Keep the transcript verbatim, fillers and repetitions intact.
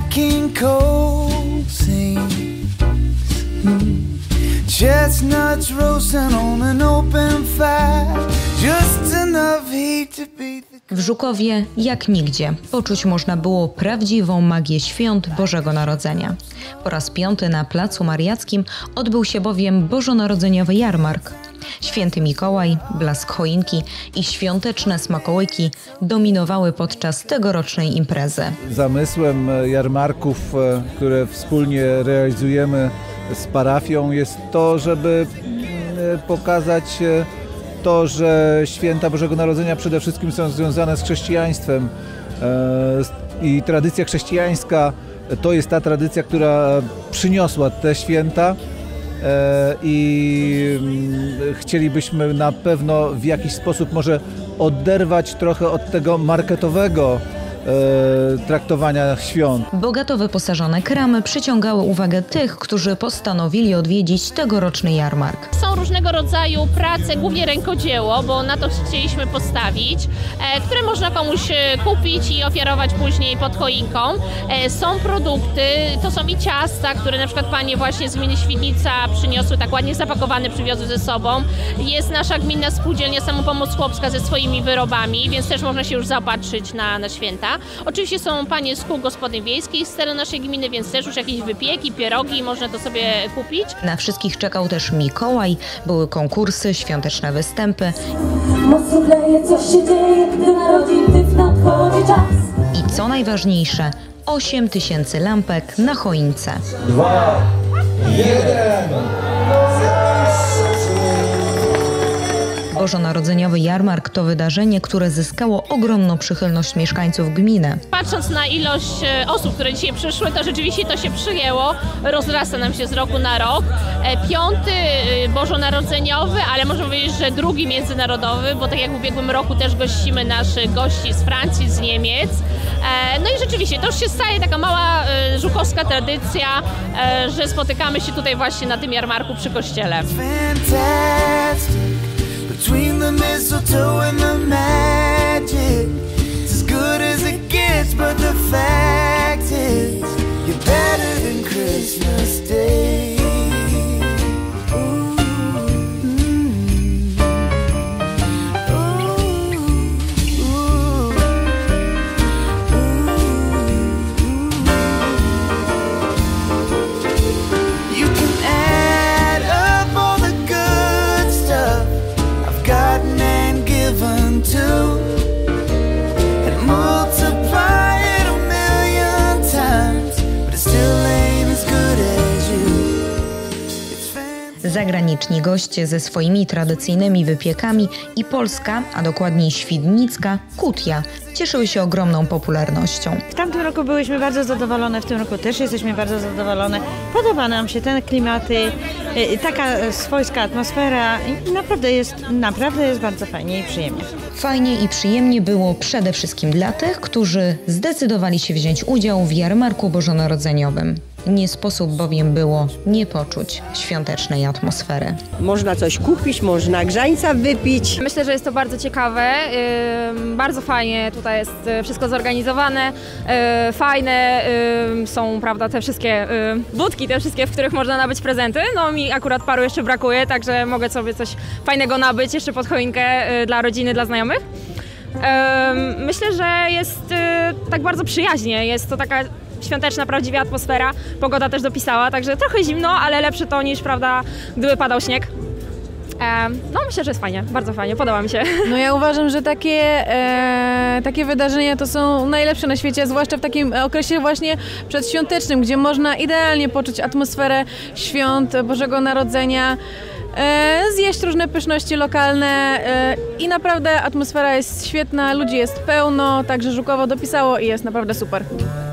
King Cole sings. Chestnuts roasting on an open fire, just enough heat to beat the... W Żukowie jak nigdzie poczuć można było prawdziwą magię świąt Bożego Narodzenia. Po raz piąty na Placu Mariackim odbył się bowiem bożonarodzeniowy jarmark. Święty Mikołaj, blask choinki i świąteczne smakołyki dominowały podczas tegorocznej imprezy. Zamysłem jarmarków, które wspólnie realizujemy z parafią, jest to, żeby pokazać to, że święta Bożego Narodzenia przede wszystkim są związane z chrześcijaństwem i tradycja chrześcijańska to jest ta tradycja, która przyniosła te święta i chcielibyśmy na pewno w jakiś sposób może oderwać trochę od tego marketowego traktowania świąt. Bogato wyposażone kramy przyciągały uwagę tych, którzy postanowili odwiedzić tegoroczny jarmark. Są różnego rodzaju prace, głównie rękodzieło, bo na to chcieliśmy postawić, które można komuś kupić i ofiarować później pod choinką. Są produkty, to są i ciasta, które na przykład panie właśnie z gminy Świdnica przyniosły, tak ładnie zapakowane, przywiozły ze sobą. Jest nasza gminna spółdzielnia Samopomoc Chłopska ze swoimi wyrobami, więc też można się już zaopatrzyć na, na święta. Oczywiście są panie z kół gospodyń wiejskich z terenu naszej gminy, więc też już jakieś wypieki, pierogi, można to sobie kupić. Na wszystkich czekał też Mikołaj, były konkursy, świąteczne występy. Mocno leje, coś się dzieje, gdy narodzi tyf, nadchodzi czas. I co najważniejsze, osiem tysięcy lampek na choince. Dwa, jeden. Bożonarodzeniowy jarmark to wydarzenie, które zyskało ogromną przychylność mieszkańców gminy. Patrząc na ilość osób, które dzisiaj przyszły, to rzeczywiście to się przyjęło, rozrasta nam się z roku na rok. Piąty bożonarodzeniowy, ale można powiedzieć, że drugi międzynarodowy, bo tak jak w ubiegłym roku też gościmy naszych gości z Francji, z Niemiec. No i rzeczywiście to już się staje taka mała żukowska tradycja, że spotykamy się tutaj właśnie na tym jarmarku przy kościele. Between the mistletoe and the magic, it's as good as it gets, but the fact is, you're better than Christmas Day. Ooh, mm, ooh, ooh, ooh. You can add up all the good stuff gotten and given to, and multiply it a million times, but it still ain't as good as you. It's fancy. Zagraniczni goście ze swoimi tradycyjnymi wypiekami i polska, a dokładniej świdnicka, kutia cieszyły się ogromną popularnością. W tamtym roku byłyśmy bardzo zadowolone, w tym roku też jesteśmy bardzo zadowolone. Podoba nam się ten klimaty, taka swojska atmosfera i naprawdę jest, naprawdę jest bardzo fajnie i przyjemnie. Fajnie i przyjemnie było przede wszystkim dla tych, którzy zdecydowali się wziąć udział w jarmarku bożonarodzeniowym. Nie sposób bowiem było nie poczuć świątecznej atmosfery. Można coś kupić, można grzańca wypić. Myślę, że jest to bardzo ciekawe, yy, bardzo fajnie tutaj jest wszystko zorganizowane, yy, fajne yy, są, prawda, te wszystkie yy, budki, te wszystkie, w których można nabyć prezenty. No mi akurat paru jeszcze brakuje, także mogę sobie coś fajnego nabyć jeszcze pod choinkę yy, dla rodziny, dla znajomych. Yy, myślę, że jest yy, tak bardzo przyjaźnie, jest to taka świąteczna, prawdziwa atmosfera. Pogoda też dopisała, także trochę zimno, ale lepsze to niż, prawda, gdyby padał śnieg. E, no myślę, że jest fajnie, bardzo fajnie, podoba mi się. No ja uważam, że takie, e, takie wydarzenia to są najlepsze na świecie, zwłaszcza w takim okresie właśnie przedświątecznym, gdzie można idealnie poczuć atmosferę świąt Bożego Narodzenia, e, zjeść różne pyszności lokalne e, i naprawdę atmosfera jest świetna, ludzi jest pełno, także Żukowo dopisało i jest naprawdę super.